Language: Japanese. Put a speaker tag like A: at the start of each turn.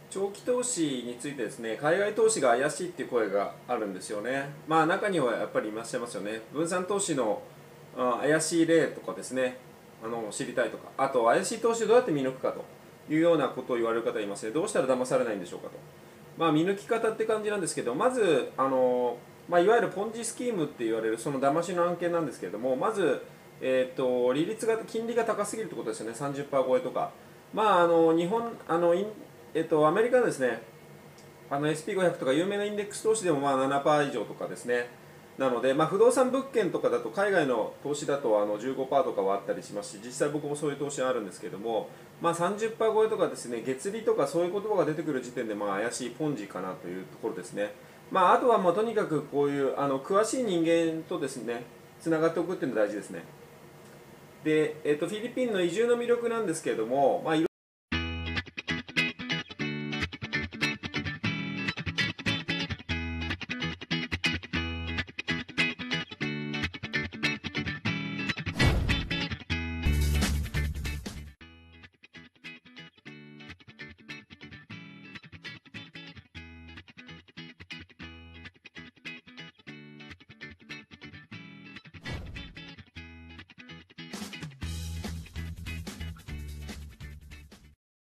A: 長期投資についてですね、海外投資が怪しいっていう声があるんですよね。まあ中にはやっぱりいらっしゃいますよね。分散投資の怪しい例とかですね、知りたいとか、あと怪しい投資をどうやって見抜くかというようなことを言われる方いますね。どうしたら騙されないんでしょうかと。まあ見抜き方って感じなんですけど、まずいわゆるポンジスキームって言われるその騙しの案件なんですけれども、まず利率が金利が高すぎるってことですよね。30%超えとか。まあ日本アメリカのですね、SP500 とか有名なインデックス投資でもまあ7%以上とかですね。なので、不動産物件とかだと海外の投資だと15%とかはあったりしますし、実際僕もそういう投資はあるんですけども、30%超えとかですね、月利とかそういう言葉が出てくる時点で怪しいポンジかなというところですね。あとはとにかくこういう詳しい人間とですね、つながっておくっていうのが大事ですね。で、フィリピンの移住の魅力なんですけれども、